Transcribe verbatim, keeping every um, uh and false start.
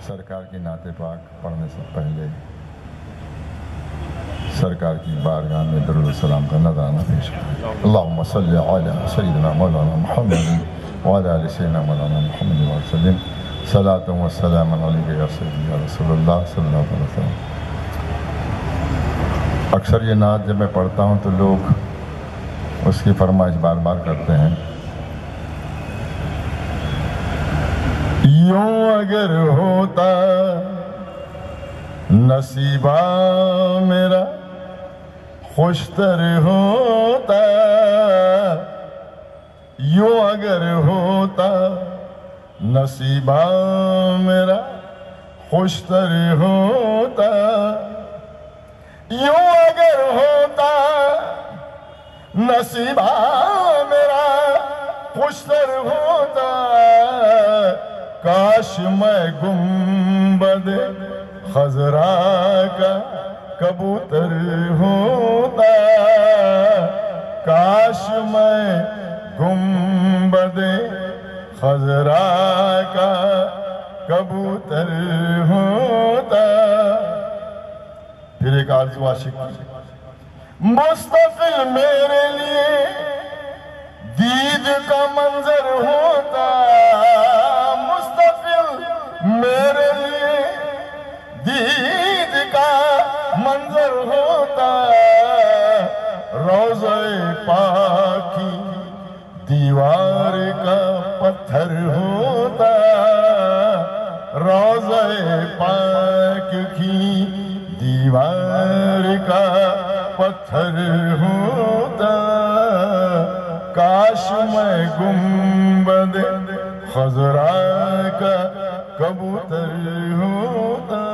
سرکار کی نعت پاک پڑھنے سے پہلے سرکار کی بارگاہ میں درود و سلام کا نذرانہ پیش کریں۔ اللہم صلی علی سیدنا مولانا محمد وعلی آل سیدنا مولانا محمد وسلم صلاۃ و سلام علیک یا سیدی یا رسول اللہ صلی اللہ علیہ وسلم۔ اکثر یہ نعت جب میں پڑھتا ہوں تو لوگ اس کی فرمائش بار بار کرتے ہیں۔ یوں اگر ہوتا نصیبہ میرا خوشتر ہوتا، یوں اگر ہوتا نصیبہ میرا خوشتر ہوتا، یوں اگر ہوتا نصیبہ میرا خوشتر ہوتا، کاش میں گنبد خضرا کا کبوتر ہوتا، کاش میں گنبد خضرا کا کبوتر ہوتا۔ پھر ایک آرزو عاشق کی، مستقل میرے لیے دید کا منظر ہوتا، مستقل میرے لیے دید کا منظر ہوتا، روضہ پاک کی دیوار کا پتھر ہوتا، روضہ پاک کی دیوار کا پتھر ہوتا، کاش میں گنبد خضرا کا کبوتر ہوتا۔